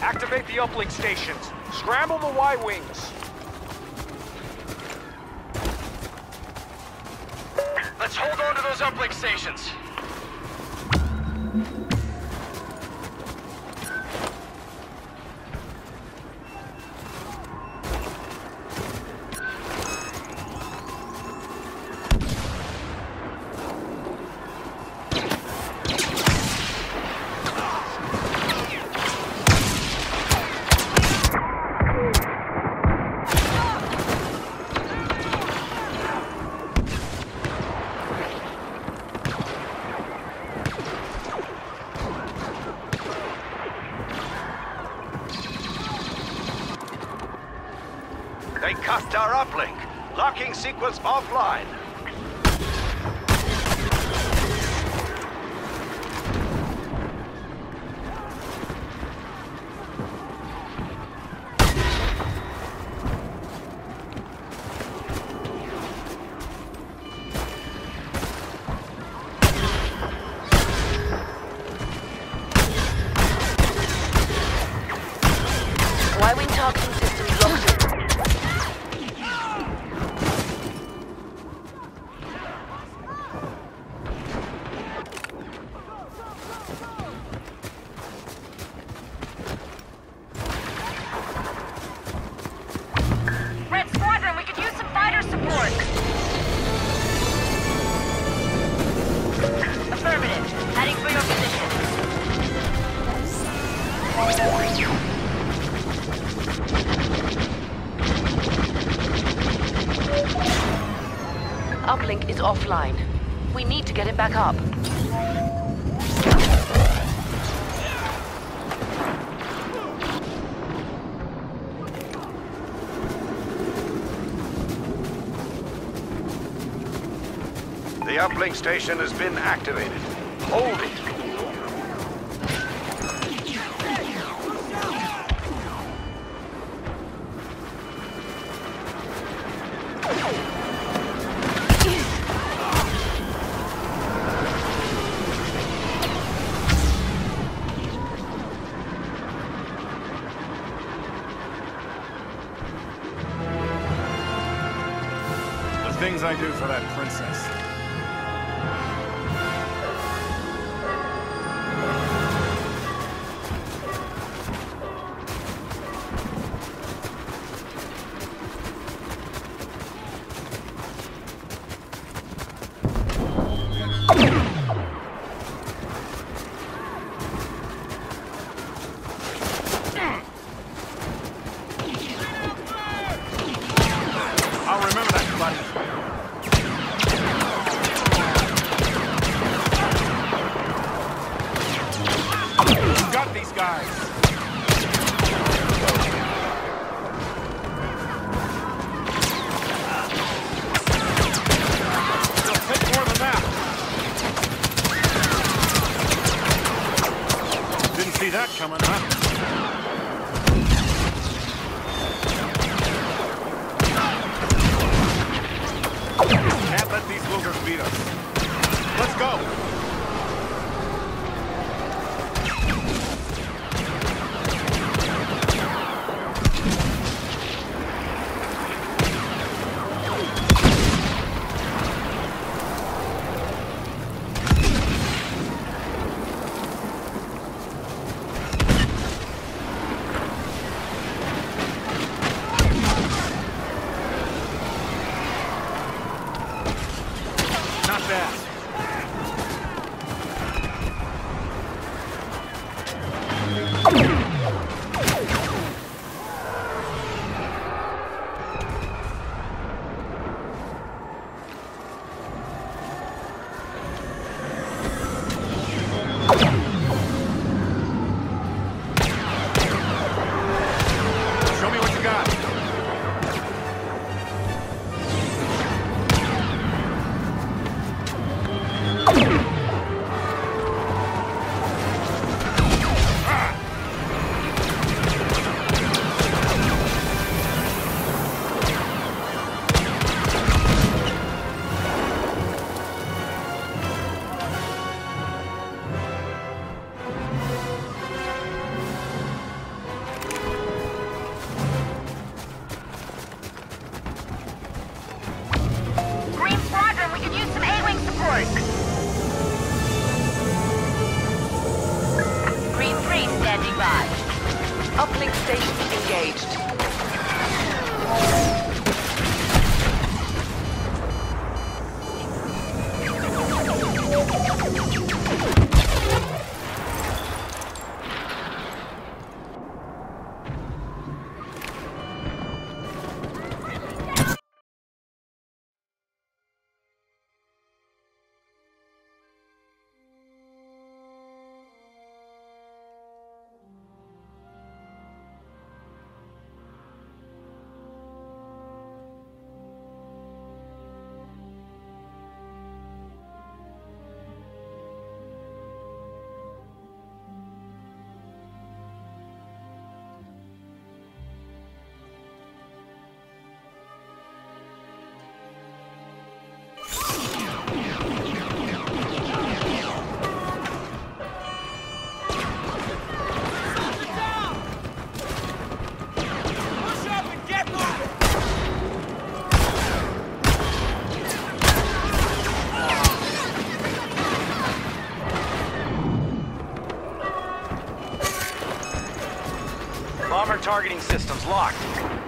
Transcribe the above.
Activate the uplink stations. Scramble the Y-wings. Let's hold on to those uplink stations. They cut our uplink. Locking sequence offline. Y-wing targeting systems locked in. Red Squadron, we could use some fighter support. Affirmative. Heading for your position. Uplink is offline. We need to get it back up. The uplink station has been activated. Hold it. The things I do for that princess. I'll remember that, buddy. You got these guys. They'll take more than that. Didn't see that coming, huh? Can't let these boogers beat us. Let's go! Not bad. Uplink station engaged. Bomber targeting systems locked.